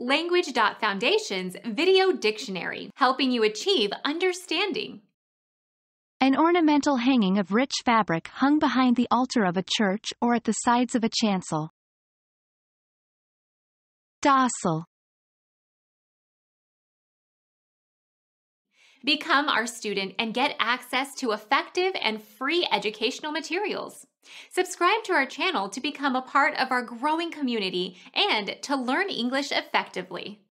Language.Foundation's Video Dictionary, helping you achieve understanding. An ornamental hanging of rich fabric hung behind the altar of a church or at the sides of a chancel. Dossal. Become our student and get access to effective and free educational materials. Subscribe to our channel to become a part of our growing community and to learn English effectively.